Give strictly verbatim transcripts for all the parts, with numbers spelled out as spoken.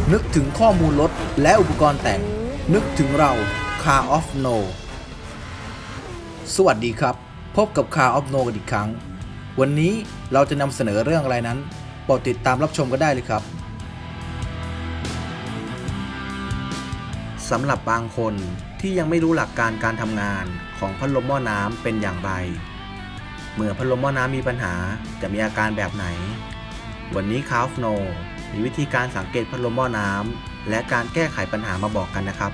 นึกถึงข้อมูลรถและอุปกรณ์แต่งนึกถึงเรา Car of No สวัสดีครับพบกับ Car of No กันอีกครั้งวันนี้เราจะนำเสนอเรื่องอะไรนั้นโปรดติดตามรับชมกันได้เลยครับสำหรับบางคนที่ยังไม่รู้หลักการการทำงานของพัดลมหม้อน้ำเป็นอย่างไรเมื่อพัดลมหม้อน้ำมีปัญหาจะมีอาการแบบไหนวันนี้ Car of No มีวิธีการสังเกตพัดลมหม้อน้ำและการแก้ไขปัญหามาบอกกันนะครับ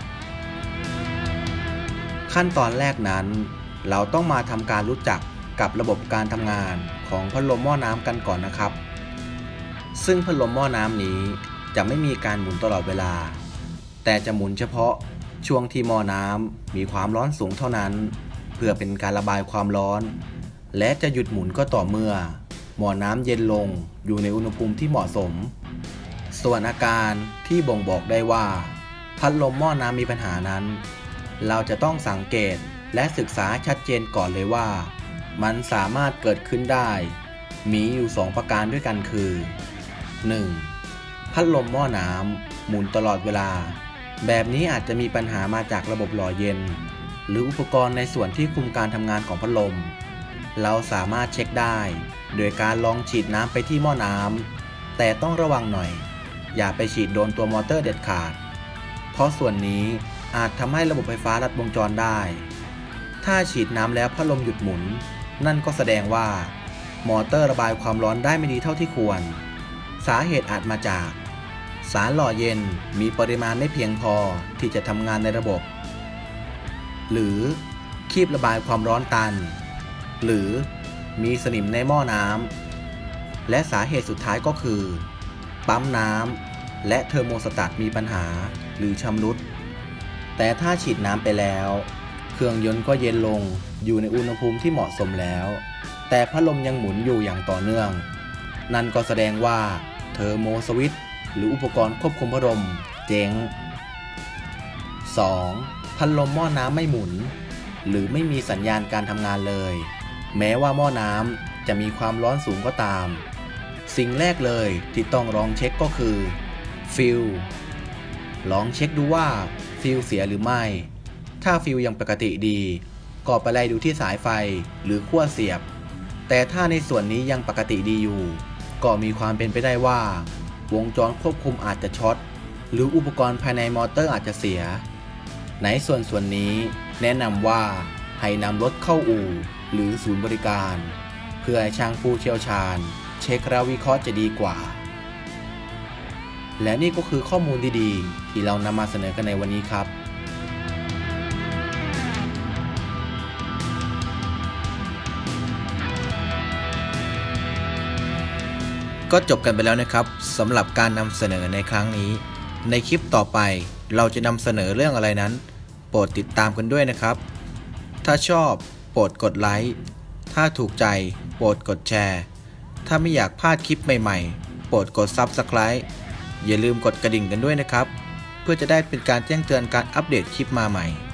ขั้นตอนแรกนั้นเราต้องมาทำการรู้จักกับระบบการทำงานของพัดลมหม้อน้ำกันก่อนนะครับซึ่งพัดลมหม้อน้ำนี้จะไม่มีการหมุนตลอดเวลาแต่จะหมุนเฉพาะช่วงที่หม้อน้ำมีความร้อนสูงเท่านั้นเพื่อเป็นการระบายความร้อนและจะหยุดหมุนก็ต่อเมื่อหม้อน้ำเย็นลงอยู่ในอุณหภูมิที่เหมาะสมส่วนอาการที่บ่งบอกได้ว่าพัดลมหม้อน้ำมีปัญหานั้นเราจะต้องสังเกตและศึกษาชัดเจนก่อนเลยว่ามันสามารถเกิดขึ้นได้มีอยู่สองประการด้วยกันคือ หนึ่ง. พัดลมหม้อน้ำหมุนตลอดเวลาแบบนี้อาจจะมีปัญหามาจากระบบหล่อเย็นหรืออุปกรณ์ในส่วนที่คุมการทำงานของพัดลมเราสามารถเช็คได้โดยการลองฉีดน้ำไปที่หม้อน้ำแต่ต้องระวังหน่อยอย่าไปฉีดโดนตัวมอเตอร์เด็ดขาดเพราะส่วนนี้อาจทำให้ระบบไฟฟ้าลัดวงจรได้ถ้าฉีดน้ำแล้วพัดลมหยุดหมุนนั่นก็แสดงว่ามอเตอร์ระบายความร้อนได้ไม่ดีเท่าที่ควรสาเหตุอาจมาจากสารหล่อเย็นมีปริมาณไม่เพียงพอที่จะทำงานในระบบหรือคีบระบายความร้อนตันหรือมีสนิมในหม้อน้ำและสาเหตุสุดท้ายก็คือปั๊มน้ำและเทอร์โมสตัตมีปัญหาหรือชำรุดแต่ถ้าฉีดน้ำไปแล้วเครื่องยนต์ก็เย็นลงอยู่ในอุณหภูมิที่เหมาะสมแล้วแต่พัดลมยังหมุนอยู่อย่างต่อเนื่องนั่นก็แสดงว่าเทอร์โมสวิตช์หรืออุปกรณ์ควบคุมพัดลมเจ๊ง สอง. พัดลมหม้อน้ำไม่หมุนหรือไม่มีสัญญาณการทำงานเลยแม้ว่าหม้อน้ำจะมีความร้อนสูงก็ตามสิ่งแรกเลยที่ต้องลองเช็คก็คือฟิลลองเช็คดูว่าฟิลเสียหรือไม่ถ้าฟิลยังปกติดีก็ไปไล่ดูที่สายไฟหรือขั้วเสียบแต่ถ้าในส่วนนี้ยังปกติดีอยู่ก็มีความเป็นไปได้ว่าวงจรควบคุมอาจจะช็อตหรืออุปกรณ์ภายในมอเตอร์อาจจะเสียในส่วนส่วนนี้แนะนำว่าให้นำรถเข้าอู่หรือศูนย์บริการเพื่อให้ช่างผู้เชี่ยวชาญเช็คและวิเคราะห์จะดีกว่าและนี่ก็คือข้อมูลดีๆที่เรานำมาเสนอกันในวันนี้ครับก็จบกันไปแล้วนะครับสำหรับการนำเสนอในครั้งนี้ในคลิปต่อไปเราจะนำเสนอเรื่องอะไรนั้นโปรดติดตามกันด้วยนะครับถ้าชอบโปรดกดไลค์ถ้าถูกใจโปรดกดแชร์ถ้าไม่อยากพลาดคลิปใหม่ๆโปรดกด ซับสไครบ์ อย่าลืมกดกระดิ่งกันด้วยนะครับเพื่อจะได้เป็นการแจ้งเตือนการอัปเดตคลิปมาใหม่